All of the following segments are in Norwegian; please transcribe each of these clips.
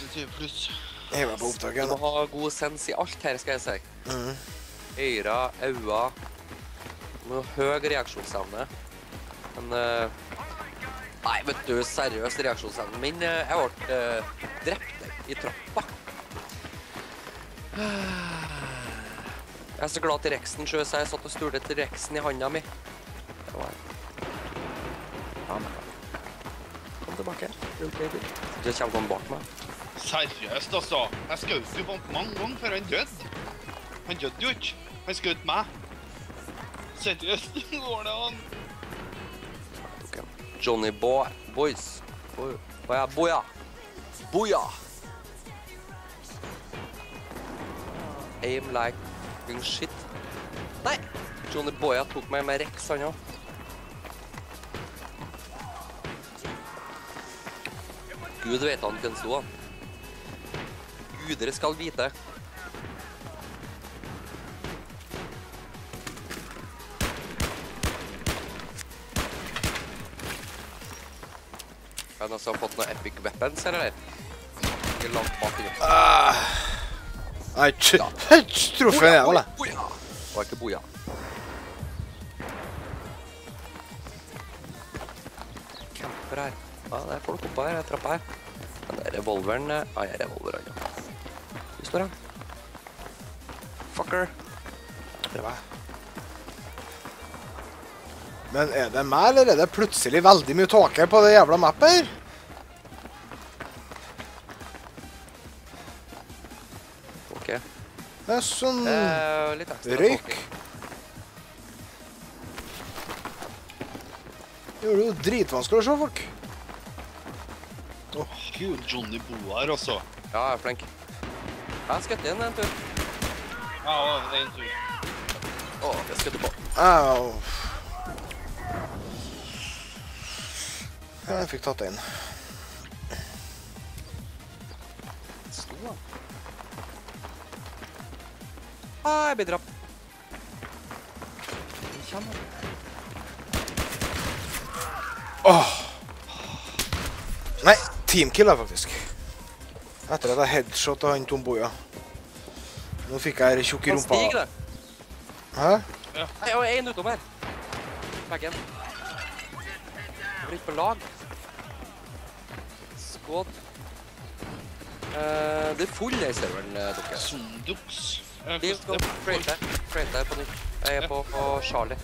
20 pluss. Jeg var på opptaket. Du må ha god sens i alt her, skal jeg si. Øyra, øyne. Du må ha høy reaksjonsevne. Men, nei, vet du, seriøst reaksjonsevnen min, jeg ble drept i trappa. Jeg er så glad til Rexen, så jeg satt og sturde til Rexen i handa mi. Det var kom tilbake. Du kommer kom bak meg. Seriøst, altså. Jeg skjøt jo på mange ganger før han døde. Han døde jo ikke. Han skjøt meg. Seriøst, går det an? Johnny Boys. Boja. Aim like fucking shit. Nei! Johnny Boya tok meg med Rex, han også. Gud vet han hvem stod, han. Gudere skal vite. Har han også fått noen epic weapons, eller? Ikke langt bak i det. Nei, truffet en jævla. Boja! Det var ikke boja. Camper her. Ja, det er folk oppe her, trappa her. Den der revolveren, ja, jeg er revolveren, ja. Hvor står han? Fucker. Det var. Men er det meg, eller er det plutselig veldig mye tåke på det jævla mappet her? Ok. Det er sånn litt ekstra røyk. Det gjør det jo dritvanskelig å se folk. Åh, Gud. Johnny Boar også. Ja, jeg er flink. Jeg har skutt inn en tur. Ja, en tur. Jeg skutter på. Au. Ja, jeg fikk tatt det inn. Sto han? Jeg blir drapt. Den kommer. Nei, teamkill da, faktisk. Etter at jeg headshot av han Tom Boja. Nå fikk jeg tjukk i Han rumpa. stiger det. Hæ? Nei, jeg har en utom her. Veggen. Blir på lag. Skåd. Det er full i serveren, dere. Sondux. Vi skal trade der på nytt. Jeg er på Charlie.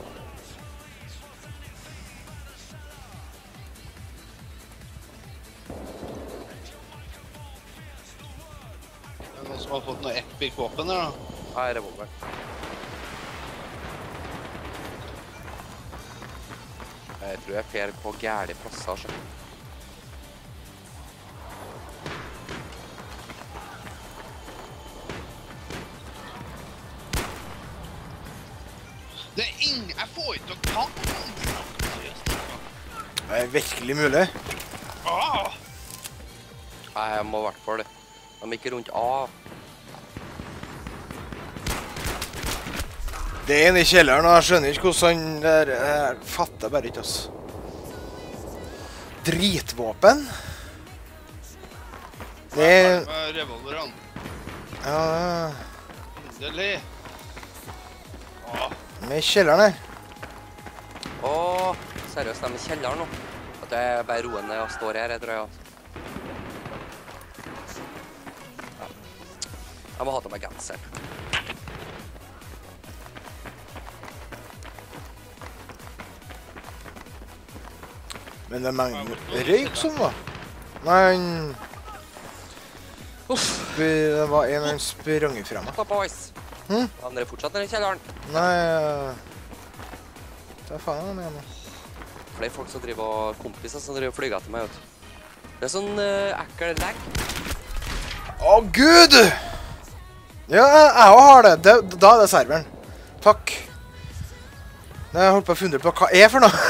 Er det noen som har fått noe epic våpen her da? Jeg er revolveren. Jeg tror jeg fer på gærlig plasser, så. Det er ingen... Jeg får ikke å ta noen. Det er virkelig mulig. Nei, jeg må i hvert fall det. De er ikke rundt A. Det er en i kjelleren, og jeg skjønner ikke hvordan han der... Jeg fatter bare ikke, ass. Dritvåpen? Det er... Revolveren. Ja... Endelig. Med i kjelleren her. Seriøst, de er i kjelleren nå. At jeg bare roer ned og står her, jeg tror jeg. Ja. Jeg må ha til meg genseren. Men det er mange røyk som var. Nei, det var en han sprang ifra meg. Stop, boys. Han er fortsatt nede i kjelleren. Nei, det er faen han er nå. Flere folk som driver og kompiser som driver og flyger etter meg, vet du. Det er sånn ekkel lag. Å, Gud! Ja, jeg har det. Da er det serveren. Takk. Jeg holdt på å funne på hva er for noe.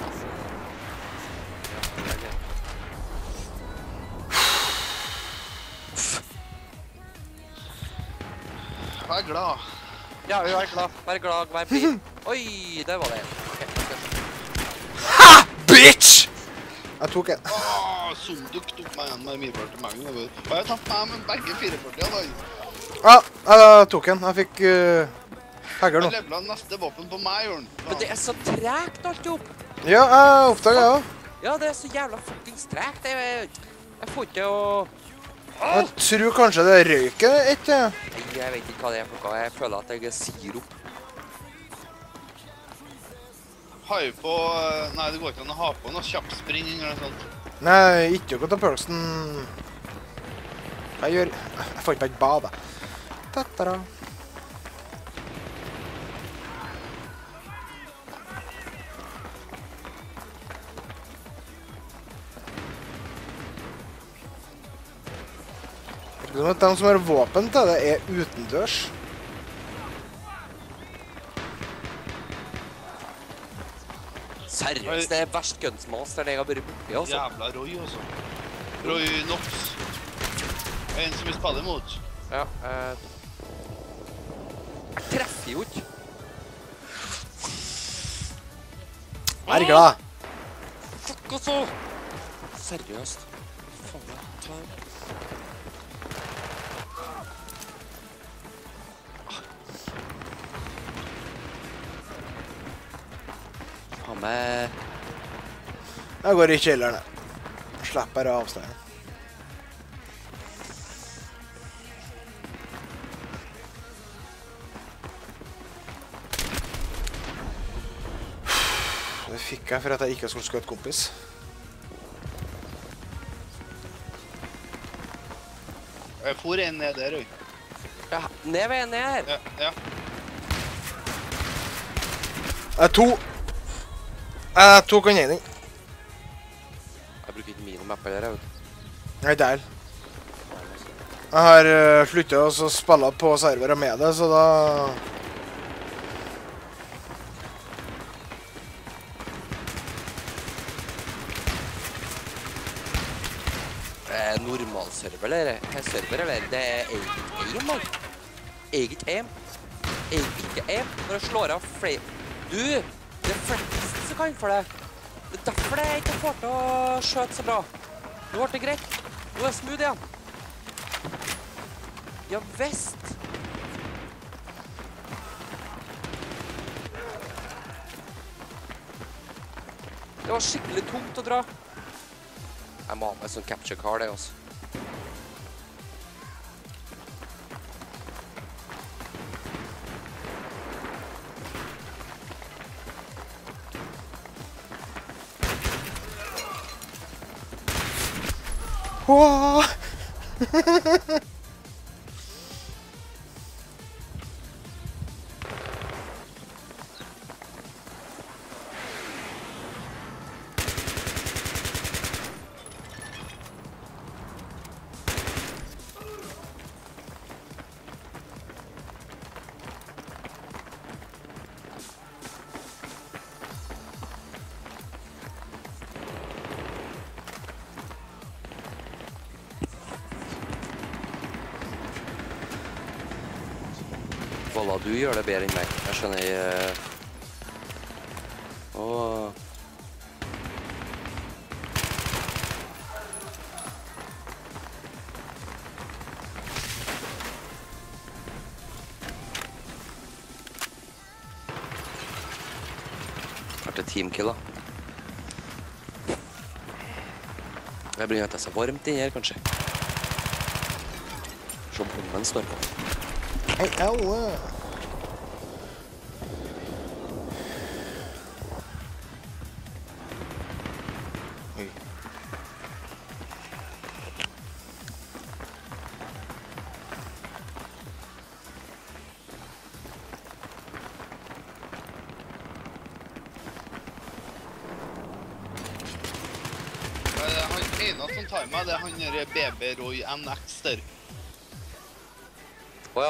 Vær glad. Ja, vær glad. Vær glad, vær blid. Oi, det var det. Okay, Ha! Bitch! Jeg tok en. Som dukket opp meg igjen med min 40 Magnum. Og jeg har tatt meg med begge 44 da. Ja, jeg tok en. Jeg fikk hagger nå. Jeg levelet neste våpen på meg, Jørn. Men det er så tregt alt opp. Ja, jeg oppdaget det også. Ja, det er så jævla fuckings tregt. Jeg får ikke å... Jeg tror kanskje det røyker etter. Nei, jeg vet ikke hva det er for noe. Jeg føler at jeg er sirup. Har jeg på... Nei, det går ikke an å ha på noe kjappspring eller noe sånt. Nei, ikke noe til pølsen. Jeg får ikke bare bade. Tattara. Det er som at de som har våpen til det er utendørs. Seriøst, det er verst gunsmas der jeg har vært borti, altså. Jævla Roy også. Roy Knox. En som vi spiller mot. Ja, jeg treffer jo ikke. Vær glad. Fuck også! Seriøst. Faen, jeg tar... Faen meg... Jeg går i kjelleren. Slipper avstanden. Det fikk jeg for at jeg ikke skulle skutt kompis. Jeg får en ned der, Roy. Ja, ned ved ned her. Ja, ja. Jeg tok en ening. Jeg bruker ikke minimap eller, jeg vet. Nei, der. Jeg har sluttet å spille på servere med det, så da... Normal server, eller? Server, eller? Det er eget aim, man. Eget aim. Eget aim. Når jeg slår av flere... Du! Det er flest som kan for det. Det er derfor det ikke får til å skjøte så bra. Nå ble det greit. Nå er det smooth igjen. Ja, vest. Det var skikkelig tungt å dra. Jeg må ha meg sånn capture card, det også. Åh! Voila, du gjør det bedre enn meg. Jeg skjønner... Åh... Vært det teamkill, da. Jeg blir at det er så varmt inni her, kanskje. Se bomben står på. Hei, au! Oi. Han ene som tar meg, det er han der BB Roy NX der. Åja.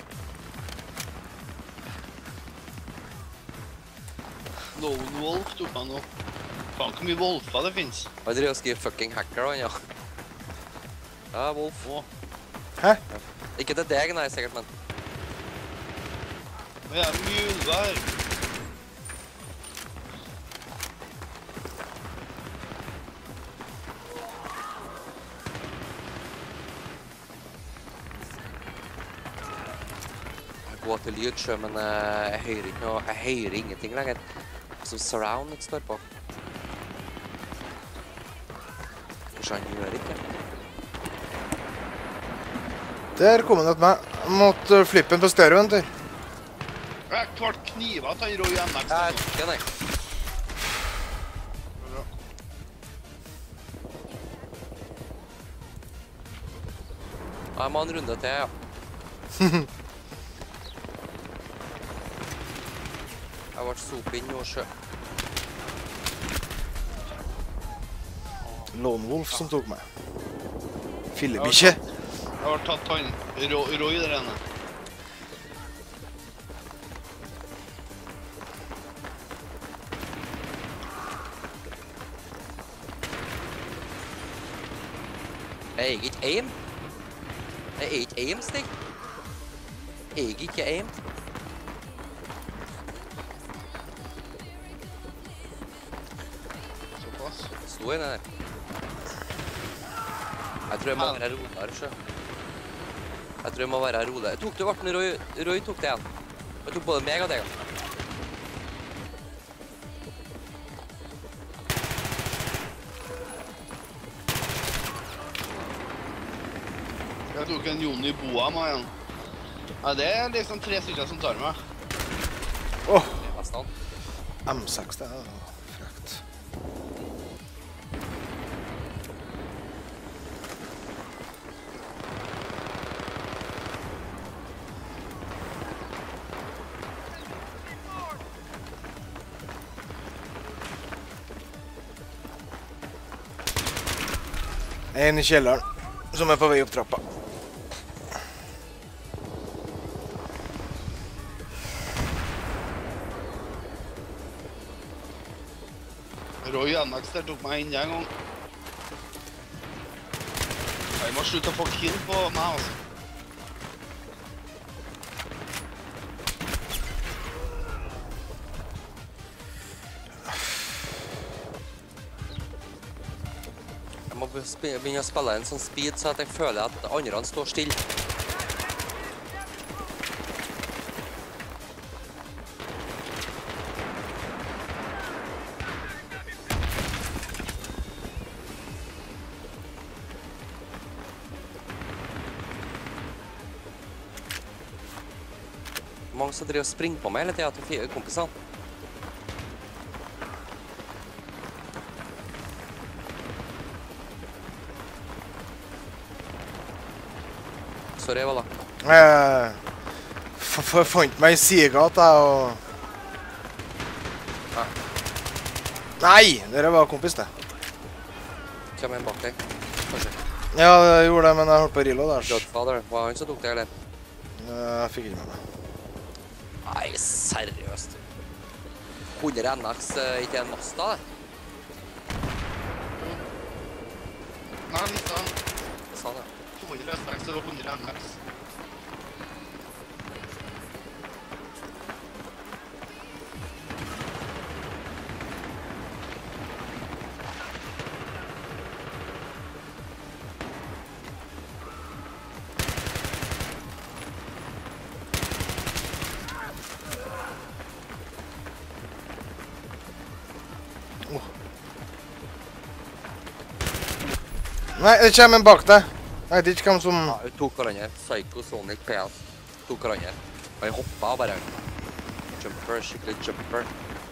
Lone Wolf tok meg nå. Faen, hvor mye Wolfa det finnes. Han driver og skriver fucking hacker, han, ja. Ja, Wolf. Hæ? Ikke til deg, nei, sikkert, men... Men jeg er mye ulver her. gå til lyd selv, men jeg hører ikke noe, jeg hører ingenting lenger. Som surround ikke står på. Kanskje han gjør ikke. Der kom han ut med. Jeg måtte flippe den på stereoen til. Jeg klarte knivet til han Roy NX. Jeg ikke, nei. Jeg må ha en runde til, ja. Jeg ble sopet inn nå sjø. Lone Wolf som tok meg. Fillebikkje. Jeg har tatt han Roy der ene. Jeg er ikke aim. Jeg er ikke aim, Stig. Jeg er ikke aim. Såpass. Sto inne der. Jeg tror jeg må være roligere, sjø. Jeg tror jeg må være roligere. Tok du varten, Roy tok det igjen. Jeg tok både meg og deg. Jeg tok en Jonny Boa med igjen. Ja, det er liksom 3 stykker som tar meg. Åh, Det var stand. M6, det er frekt. En i kjelleren, som er på vei opp trappa. Roy NX der tok meg inn en gang. Jeg må slutte å få kill på meg, altså. Jeg må begynne å spille en sånn speed, så at jeg føler at andre står stille. Mange som driver og springer på meg hele tiden til 4 kompisene. Sorry, Vala. Fant meg i sidegata og... Ja. Nei, dere var kompis det. Kjem en bak deg, kanskje. Ja, jeg gjorde det, men jeg holdt på reload der. Godfather, var han som tok det, eller? Jeg fikk ikke med meg. Nei, seriøst. 100 NX, ikke en Mazda, det? Nei, litt sånn. Det sa det. 200 SX og 100 NX. Nei, det kommer en bak deg. Jeg vet ikke hvem som... Ja, vi tok hverandre. Psycho Sonic PS. Tok hverandre. Og jeg hoppet bare. Jumper, skikkelig jumper.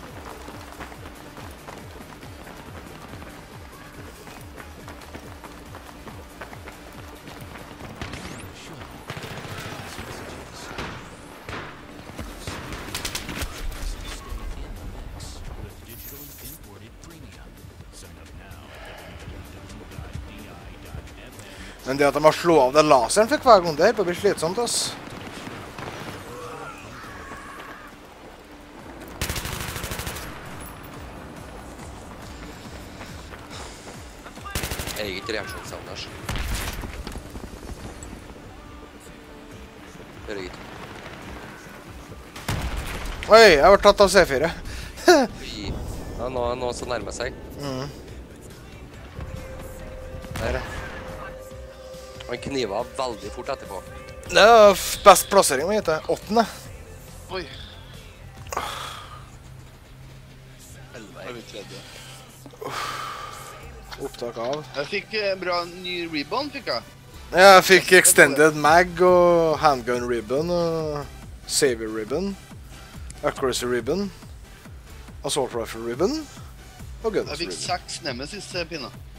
Men det at de har slå av den laseren fikk hver gang, det på å bli slitsomt, ass. Jeg er ikke reaksjonsevne, altså. Det er ikke. Oi, jeg har tatt av C4. Oi. Ja, nå er noen som nærmer seg. Der. Han kniver veldig fort etterpå. Det er best plassering, vet jeg. 8. Oi. Er vi tredje? Opptak av. Jeg fikk en bra ny ribbon, fikk jeg. Jeg fikk extended mag og handgun ribbon og saver ribbon, accuracy ribbon, assault rifle ribbon og guns Jeg fikk ribbon. 6 Nemesis-pinner.